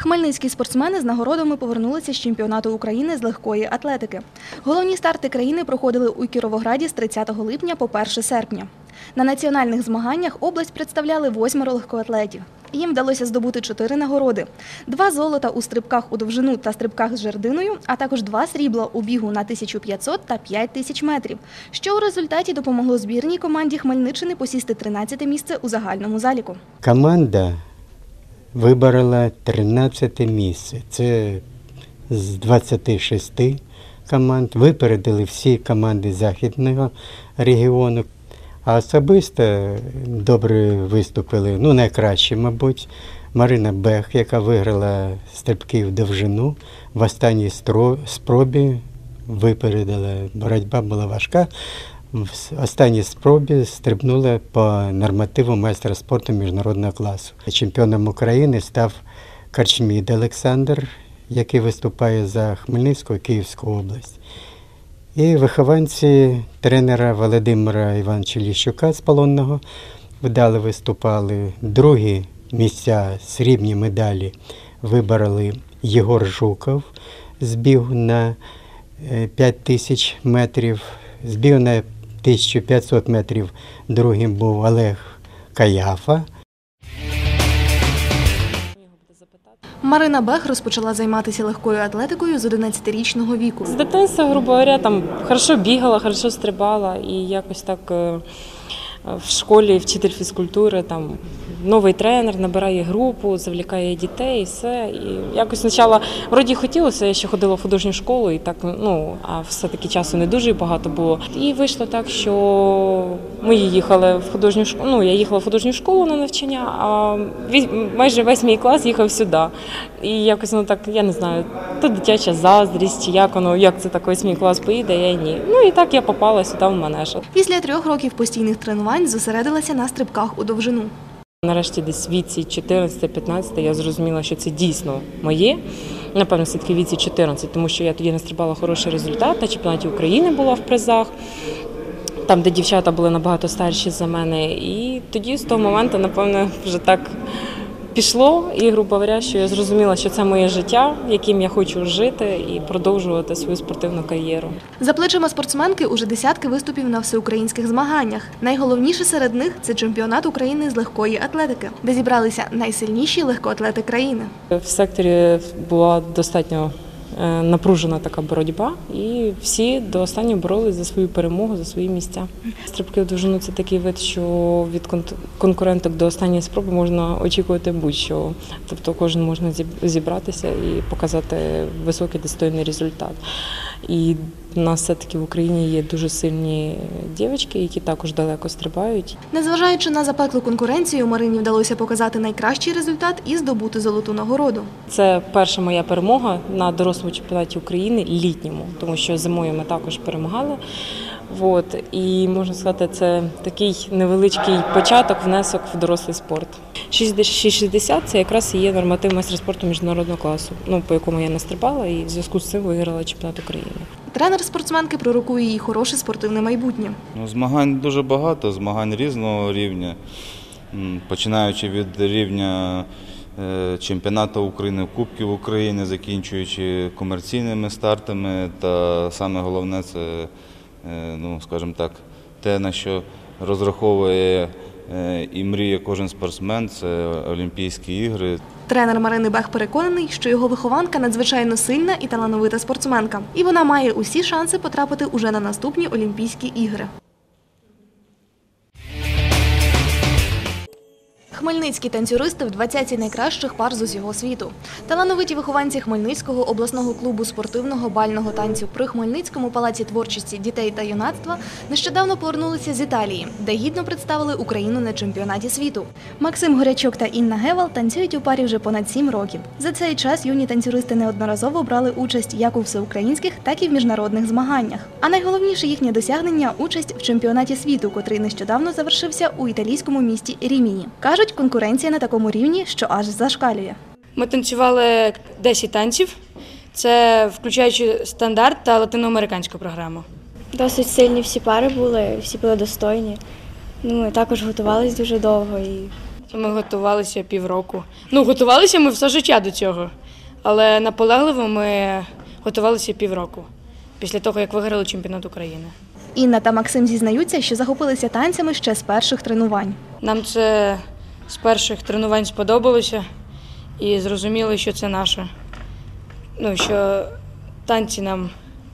Хмельницькі спортсмени з нагородами повернулися з чемпіонату України з легкої атлетики. Головні старти країни проходили у Кіровограді з 30 липня по 1 серпня. На національних змаганнях область представляли 8 легкоатлетів. Їм вдалося здобути 4 нагороди. 2 золота у стрибках у довжину та стрибках з жердиною, а також 2 срібла у бігу на 1500 та 5000 метрів, що у результаті допомогло збірній команді Хмельниччини посісти 13-те місце у загальному заліку. Команда виборола 13-те місце. Це з 26 команд. Випередили всі команди Західного регіону. А особисто добре виступили, найкраще, мабуть, Марина Бех, яка виграла стрибки в довжину. В останній спробі випередила. Боротьба була важка. В останній спробі стрибнула по нормативу майстра спорту міжнародного класу. Чемпіоном України став Корчмід Олександр, який виступає за Хмельницьку і Київську область. І вихованці тренера Володимира Івановича Ліщука з Полонного вдало виступали. Другі місця, срібні медалі вибороли Єгор Жуков з бігу на 5000 метрів, з бігу на 1500 метрів другим був Олег Каяфа. Марина Бех розпочала займатися легкою атлетикою з 11-річного віку. З дитинства, грубо говоря, хорошо бігала, хорошо стрибала і якось так в школі вчитель фізкультури, новий тренер набирає групу, завлікає дітей і все. І якось спочатку вроді хотілося, я ще ходила в художню школу, і так, а все-таки часу не дуже багато було. І вийшло так, що ми їхали в художню школу, я їхала в художню школу на навчання, а майже весь мій клас їхав сюди. І якось, я не знаю, то дитяча заздрість, чи як це так весь мій клас поїде, я ні. І так я попала сюди в манеж. Після 3 років постійних тренувань зосередилася на стрибках у довжину. Нарешті десь в віці 14-15 я зрозуміла, що це дійсно моє. Напевно, все-таки в віці 14, тому що я тоді настрибала хороший результат, на чемпіонаті України була в призах, там, де дівчата були набагато старші за мене. І тоді з того моменту, напевно, вже так пішло, і, грубо говоря, що я зрозуміла, що це моє життя, яким я хочу жити і продовжувати свою спортивну кар'єру. За плечима спортсменки уже десятки виступів на всеукраїнських змаганнях. Найголовніше серед них – це чемпіонат України з легкої атлетики, де зібралися найсильніші легкоатлети країни. В секторі була достатньо напружена така боротьба, і всі до останнього боролись за свою перемогу, за свої місця. Стрибки в довжину – це такий вид, що від конкуренток до останньої спроби можна очікувати будь-що. Тобто кожен може зібратися і показати високий достойний результат. І у нас все-таки в Україні є дуже сильні дівчатки, які також далеко стрибають. Незважаючи на запеклу конкуренцію, Марині вдалося показати найкращий результат і здобути золоту нагороду. Це перша моя перемога на дорослому чемпіонаті України літньому, тому що зимою ми також перемагали. І, можна сказати, це такий невеличкий початок, внесок в дорослий спорт. 6,60 – це якраз і є норматив майстра спорту міжнародного класу, по якому я настрибала і в зв'язку з цим виграла чемпіонат України. Тренер спортсменки пророкує їй хороше спортивне майбутнє. Змагань дуже багато, змагань різного рівня, починаючи від рівня чемпіонату України, Кубків України, закінчуючи комерційними стартами, та саме головне – це, скажімо так, те, на що розраховує і мріє кожен спортсмен – це Олімпійські ігри. Тренер Марини Бех переконаний, що його вихованка надзвичайно сильна і талановита спортсменка. І вона має усі шанси потрапити уже на наступні Олімпійські ігри. Хмельницькі танцюристи в 20-ті найкращих пар з усього світу. Талановиті вихованці Хмельницького обласного клубу спортивного бального танцю при Хмельницькому палаці творчості дітей та юнацтва нещодавно повернулися з Італії, де гідно представили Україну на чемпіонаті світу. Максим Горячок та Інна Гевал танцюють у парі вже понад 7 років. За цей час юні танцюристи неодноразово брали участь як у всеукраїнських, так і в міжнародних змаганнях. А найголовніше їхнє досягнення – участь в чемпіонаті світу, котрий нещодавно завершився у італійському місті Ріміні. Кажуть, конкуренція на такому рівні, що аж зашкалює. Ми танцювали 10 танців, це включаючи стандарт та латиноамериканську програму. Досить сильні всі пари були, всі були достойні. Ми також готувалися дуже довго і Ми готувалися півроку. Готувалися ми все життя до цього, але наполегливо ми готувалися півроку, після того, як виграли чемпіонат України. Інна та Максим зізнаються, що захопилися танцями ще з перших тренувань. Нам це з перших тренувань сподобалося і зрозуміли, що це наше. Що танці нам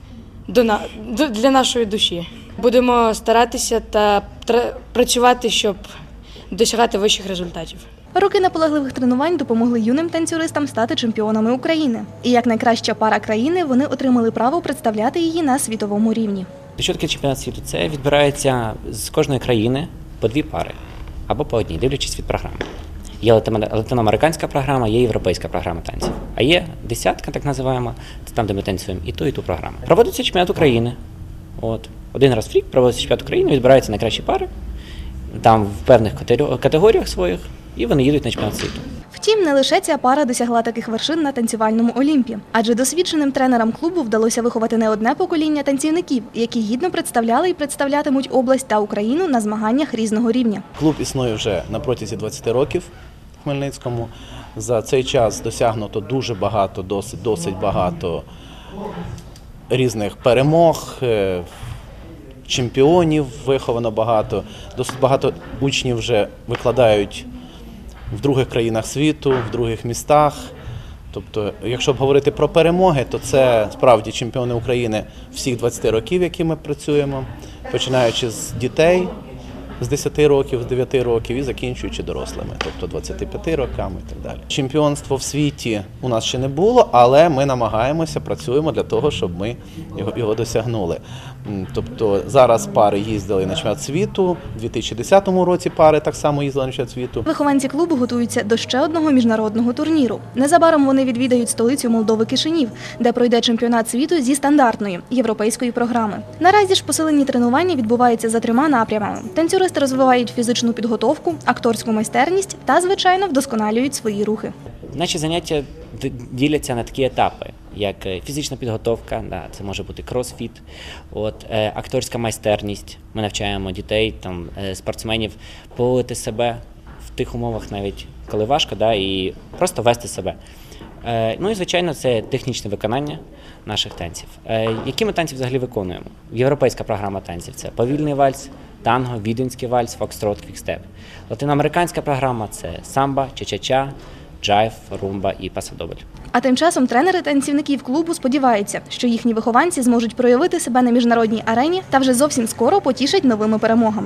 для нашої душі. Будемо старатися та працювати, щоб досягати вищих результатів. Роки наполегливих тренувань допомогли юним танцюристам стати чемпіонами України. І як найкраща пара країни вони отримали право представляти її на світовому рівні. Що таке чемпіонат світу? Це відбирається з кожної країни по 2 пари або по одній, дивлячись від програми. Є латиноамериканська програма, є європейська програма танців. А є десятка, так називаємо, це там, де ми танцюємо і ту програму. Проводиться чемпіонат України. Один раз в рік проводиться чемпіонат України, відбираються найкращі пари, там в певних категоріях своїх, і вони їдуть на чемпіонат світу. Втім, не лише ця пара досягла таких вершин на танцювальному Олімпі, адже досвідченим тренерам клубу вдалося виховати не одне покоління танцівників, які гідно представляли і представлятимуть область та Україну на змаганнях різного рівня. Клуб існує вже на протязі 20 років в Хмельницькому. За цей час досягнуто дуже багато, досить багато різних перемог, чемпіонів виховано багато, досить багато учнів вже викладають в других країнах світу, в других містах. Тобто, якщо б говорити про перемоги, то це справді чемпіони України всіх 20 років, які ми працюємо, починаючи з дітей з 10 років, з 9 років і закінчуючи дорослими, тобто 25 роками і так далі. Чемпіонство в світі у нас ще не було, але ми намагаємося, працюємо для того, щоб ми його досягнули. Тобто зараз пари їздили на чемпіонат світу, у 2010 році пари так само їздили на чемпіонат світу. Вихованці клубу готуються до ще одного міжнародного турніру. Незабаром вони відвідають столицю Молдови Кишинів, де пройде чемпіонат світу зі стандартної європейської програми. Наразі ж посилені тренування відбуваються за 3 напрямами. Танцюристи розвивають фізичну підготовку, акторську майстерність та, звичайно, вдосконалюють свої рухи. Наші заняття діляться на такі етапи, як фізична підготовка, це може бути кросфіт, акторська майстерність. Ми навчаємо дітей, спортсменів поводити себе в тих умовах, навіть коли важко, і просто вести себе. І, звичайно, це технічне виконання наших танців. Які ми танці взагалі виконуємо? Європейська програма танців – це повільний вальс, танго, віденський вальс, фокстрот, квікстеп. Латиноамериканська програма – це самба, ча-ча-ча, джайв, румба і пасадобль. А тим часом тренери танцівників клубу сподіваються, що їхні вихованці зможуть проявити себе на міжнародній арені та вже зовсім скоро потішать новими перемогами.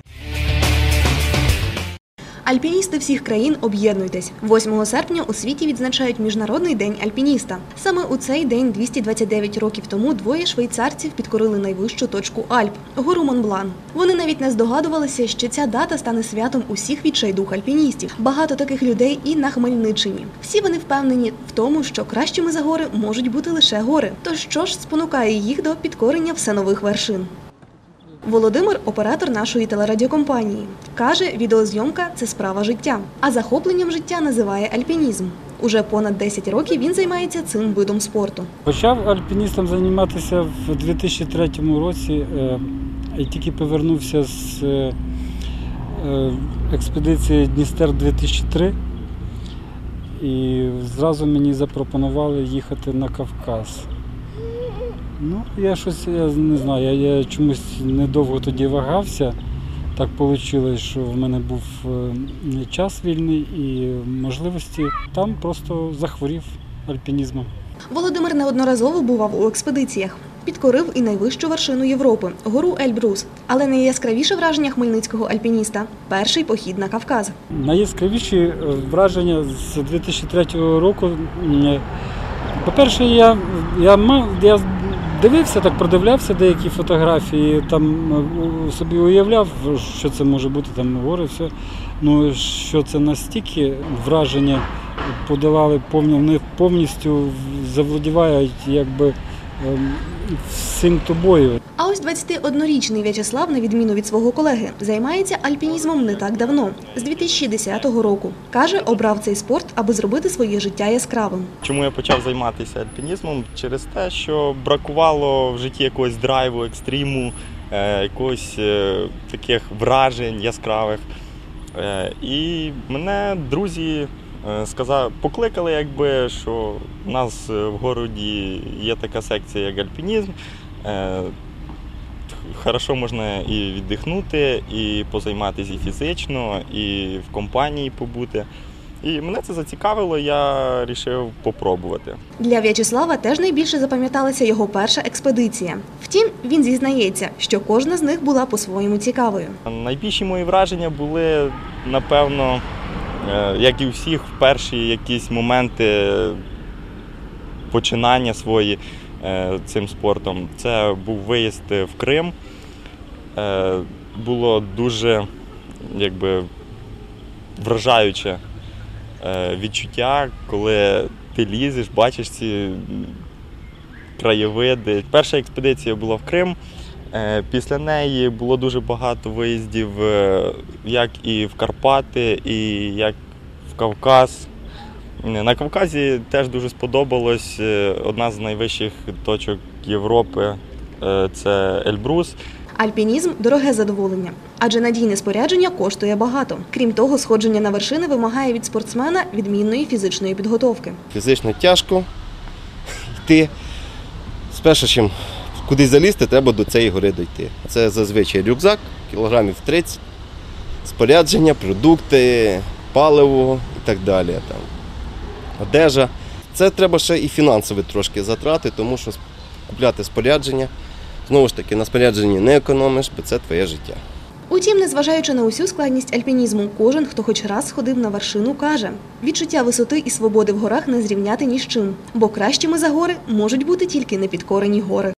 Альпіністи всіх країн, об'єднуйтесь! 8 серпня у світі відзначають Міжнародний день альпініста. Саме у цей день 229 років тому 2 швейцарців підкорили найвищу точку Альп – гору Монблан. Вони навіть не здогадувалися, що ця дата стане святом усіх відчайдух альпіністів. Багато таких людей і на Хмельниччині. Всі вони впевнені в тому, що кращими за гори можуть бути лише гори. Тож що ж спонукає їх до підкорення все нових вершин? Володимир – оператор нашої телерадіокомпанії. Каже, відеозйомка – це справа життя, а захопленням життя називає альпінізм. Уже понад 10 років він займається цим видом спорту. Почав альпіністом займатися в 2003 році і тільки повернувся з експедиції Дністер-2003. І зразу мені запропонували їхати на Кавказ. Я не знаю, я чомусь недовго тоді вагався. Так вийшло, що в мене був час вільний і можливості. Там просто захворів альпінізмом. Володимир неодноразово бував у експедиціях. Підкорив і найвищу вершину Європи – гору Ельбрус. Але найяскравіше враження хмельницького альпініста – перший похід на Кавказ. Найяскравіші враження з 2003 року. По-перше, я дивився, продивлявся деякі фотографії, там собі уявляв, що це може бути, там гори, все. Що це настільки враження подавали, вони повністю завладівають всім тобою. А ось 21-річний В'ячеслав, на відміну від свого колеги, займається альпінізмом не так давно, з 2010 року. Каже, обрав цей спорт, аби зробити своє життя яскравим. Чому я почав займатися альпінізмом? Через те, що бракувало в житті якогось драйву, екстриму, якогось таких вражень яскравих. І мене друзі покликали, якби, що у нас в городі є така секція, як альпінізм. Хорошо можна і віддихнути, і позайматися і фізично, і в компанії побути. І мене це зацікавило, я вирішив попробувати. Для В'ячеслава теж найбільше запам'яталася його перша експедиція. Втім, він зізнається, що кожна з них була по-своєму цікавою. Найбільші мої враження були, напевно, як і у всіх, в перші якісь моменти починання свої цим спортом. Це був виїзд в Крим. Було дуже, якби, вражаюче відчуття, коли ти лізеш, бачиш ці краєвиди. Перша експедиція була в Крим. Після неї було дуже багато виїздів як і в Карпати, і як в Кавказ. На Кавказі теж дуже сподобалось. Одна з найвищих точок Європи – це Ельбрус. Альпінізм – дороге задоволення, адже надійне спорядження коштує багато. Крім того, сходження на вершини вимагає від спортсмена відмінної фізичної підготовки. Фізично тяжко йти. Спершу, чим кудись залізти, треба до цієї гори дійти. Це зазвичай рюкзак, кілограмів 30, спорядження, продукти, паливо і так далі. Там, одежа. Це треба ще і фінансові трошки затрати, тому що купляти спорядження, знову ж таки, на спорядженні не економиш, бо це твоє життя. Утім, незважаючи на усю складність альпінізму, кожен, хто хоч раз сходив на вершину, каже, відчуття висоти і свободи в горах не зрівняти ні з чим, бо кращими за гори можуть бути тільки непідкорені гори.